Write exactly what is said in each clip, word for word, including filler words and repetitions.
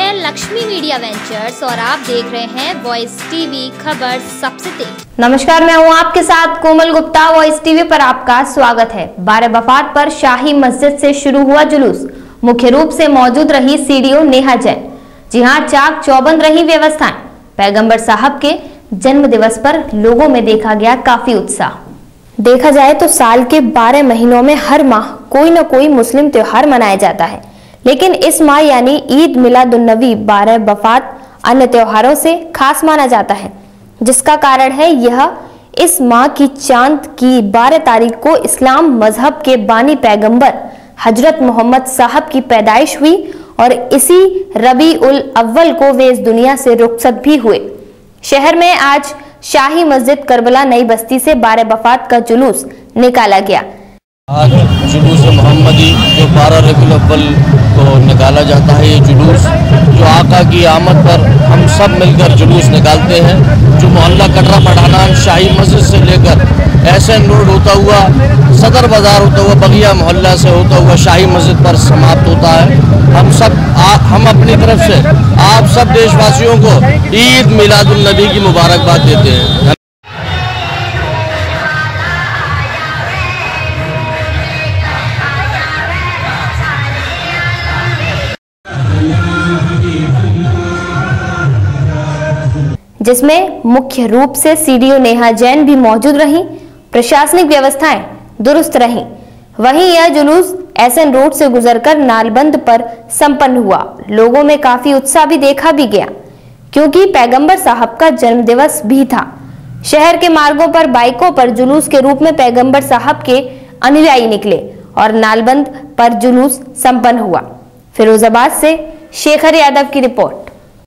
मैं Lakshmi media ventures और आप देख रहे हैं वॉइस टीवी, खबर सबसे तेज। नमस्कार, मैं हूं आपके साथ कोमल गुप्ता। वॉइस टीवी पर आपका स्वागत है। बारह वफात पर शाही मस्जिद से शुरू हुआ जुलूस। मुख्य रूप से मौजूद रही सीडीओ नेहा जैन। जी हां, चाक चौबंद रही व्यवस्थाएं। पैगंबर साहब के जन्म दिवस पर लोगों में देखा गया काफी उत्साह। देखा जाए तो साल के बारह महीनों में हर माह कोई न कोई मुस्लिम त्योहार मनाया जाता है, लेकिन इस माह यानी ईद मिलादुन्नबी बारह वफात अन्य त्योहारों से खास माना जाता है, जिसका कारण है यह इस माह की चांद की बारह तारीख को इस्लाम मजहब के बानी पैगंबर हजरत मोहम्मद साहब की पैदाइश हुई और इसी रबी उल अव्वल को वे इस दुनिया से रुखसत भी हुए। शहर में आज शाही मस्जिद करबला नई बस्ती से बारह वफात का जुलूस निकाला गया। आज जुलूस मोहम्मदी जो बारह रबीउल अव्वल को निकाला जाता है, ये जुलूस जो आका की आमद पर हम सब मिलकर जुलूस निकालते हैं, जो मोहल्ला कटरा पठानान शाही मस्जिद से लेकर एसएन रोड होता हुआ सदर बाजार होता हुआ बगिया मोहल्ला से होता हुआ शाही मस्जिद पर समाप्त होता है। हम सब आ, हम अपनी तरफ से आप सब देशवासियों को ईद मिलादुन्नबी की मुबारकबाद देते हैं। जिसमें मुख्य रूप से सीडीओ नेहा जैन भी मौजूद रहीं। प्रशासनिक व्यवस्थाएं दुरुस्त रहीं। वहीं यह जुलूस एसएन रोड से गुजरकर नालबंद पर संपन्न हुआ। लोगों में काफी उत्साह भी देखा भी गया, क्योंकि पैगंबर साहब का जन्म दिवस भी था। शहर के मार्गों पर बाइकों पर जुलूस के रूप में पैगंबर साहब के अनुयायी निकले और नालबंद पर जुलूस संपन्न हुआ। फिरोजाबाद से शेखर यादव की रिपोर्ट।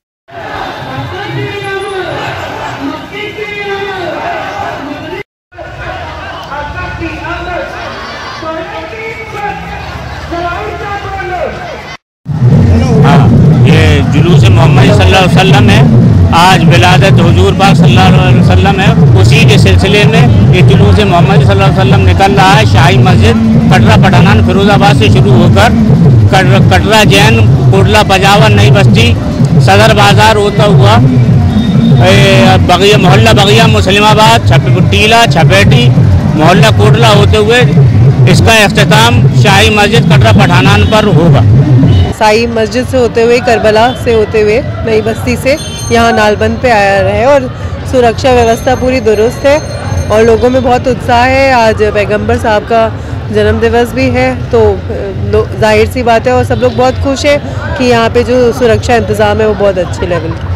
हाँ, ये जुलूस मोहम्मद सल्लल्लाहु अलैहि वसल्लम है। आज विलादत हुजूर पाक सल्लल्लाहु अलैहि वसल्लम है, उसी के सिलसिले में ये जुलूस मोहम्मद सल्लल्लाहु अलैहि वसल्लम निकल रहा है। शाही मस्जिद कटरा पठानान फिरोजाबाद से शुरू होकर कटरा जैन कोटला बजावर नई बस्ती सदर बाजार होता हुआ बगिया मोहल्ला बगिया मुस्लिमाबाद टीला छपेटी मोहल्ला कोटला होते हुए इसका अख्तिताम शाही मस्जिद कटरा पठानान पर होगा। शाही मस्जिद से होते हुए करबला से होते हुए नई बस्ती से यहाँ नालबंद पे आया है और सुरक्षा व्यवस्था पूरी दुरुस्त है और लोगों में बहुत उत्साह है। आज पैगंबर साहब का जन्म दिवस भी है, तो जाहिर सी बात है और सब लोग बहुत खुश हैं कि यहाँ पे जो सुरक्षा इंतज़ाम है वो बहुत अच्छे लेवल